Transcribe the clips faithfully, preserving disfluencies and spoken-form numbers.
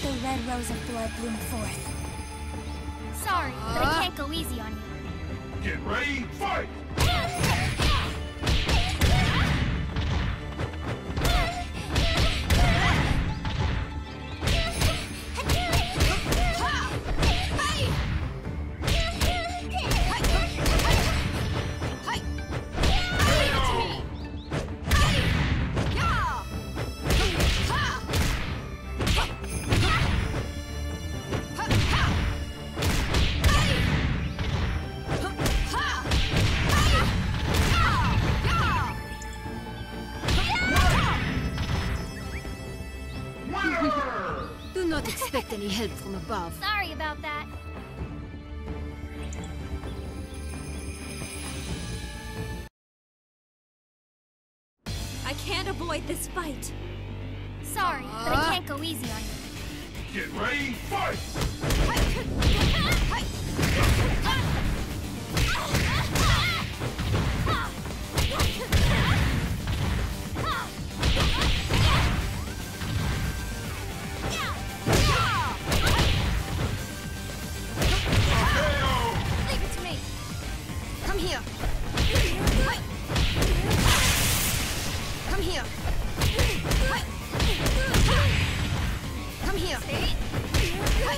the red rose of blood bloom forth. Sorry, but I can't go easy on you. Get ready, fight! Do not expect any help from above. Sorry about that. I can't avoid this fight. Sorry, but I can't go easy on you. Get ready, fight! Leave it to me. Come here. Come here. Come here.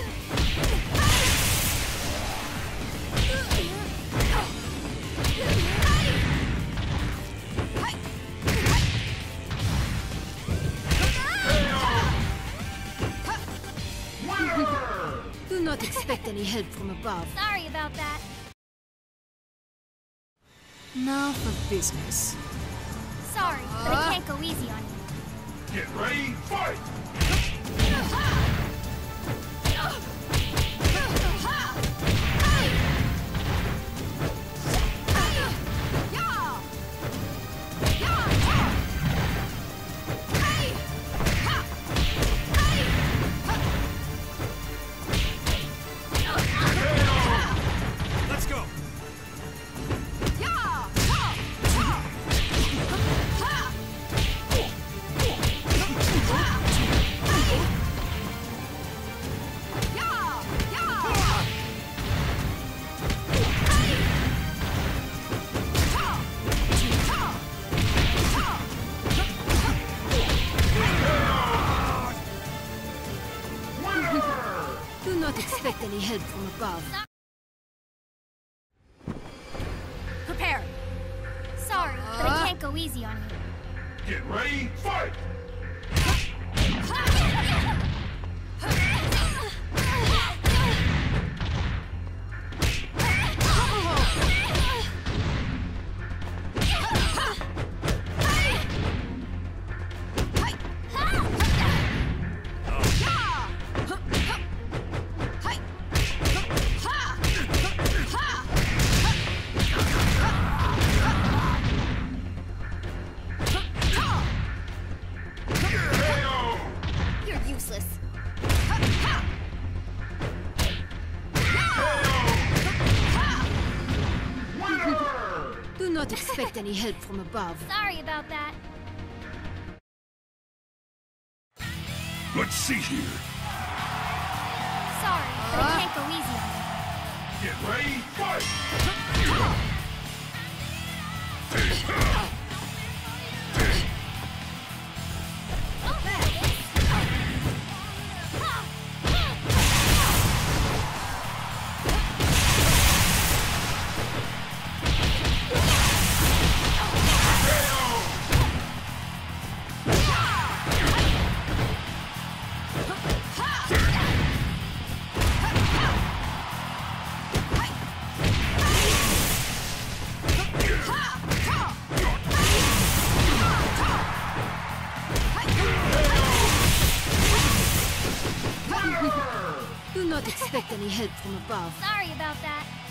Do not expect any help from above. Sorry about that. Now for business. Sorry, but I can't go easy on you. Get ready, fight! Let's go! Do not expect any help from above. Prepare. Sorry, but I can't go easy on you. Get ready, fight! You're useless. Do not expect any help from above. Sorry about that. Let's see here. Sorry, but I can't go easy on you. Get ready, fight! Do not expect any help from above. Sorry about that.